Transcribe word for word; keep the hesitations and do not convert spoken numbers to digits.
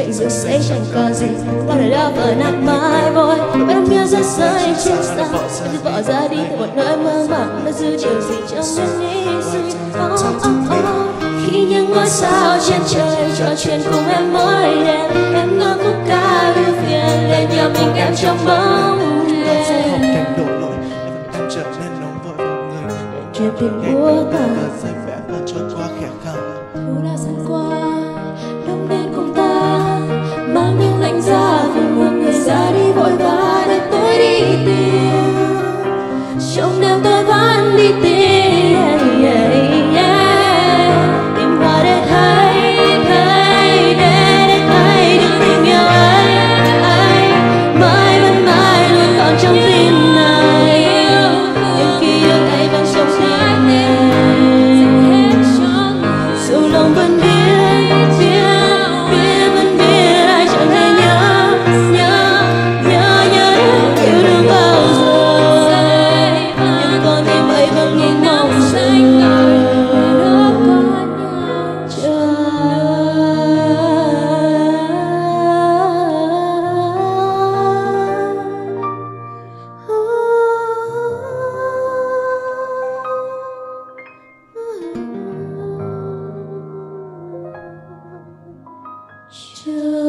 bị rực xây chẳng có gì có thể đau vỡ nát mãi vội vẫn đang nhớ rất rơi trên xa cứ bỏ ra đi từ một nơi mơ màng nó giữ điều gì trong những nghĩ suy oh, oh, oh. Khi những ngôi sao trên trời trò chuyện cùng em mỗi đêm em ngỡ khúc ca ưu phiền lên nhau mình em trong bóng đêm chuyện tình của ta thu đã dần qua đông đến cùng ta mang những lạnh giá vì một người ra đi vội vã để tôi đi tìm trong đêm tôi vẫn đi tìm yeah, yeah. Tìm vào để thấy thấy để để thấy được tình yêu ấy ấy mãi vẫn mãi luôn còn trong tim này những ký ức ấy vẫn trong tim này dù lòng vẫn biết biết biết vẫn biết ai chẳng thể nhớ nhớ nhớ nhớ yêu đương bao giờ nhưng con tim ấy vẫn nhìn mong xanh chờ.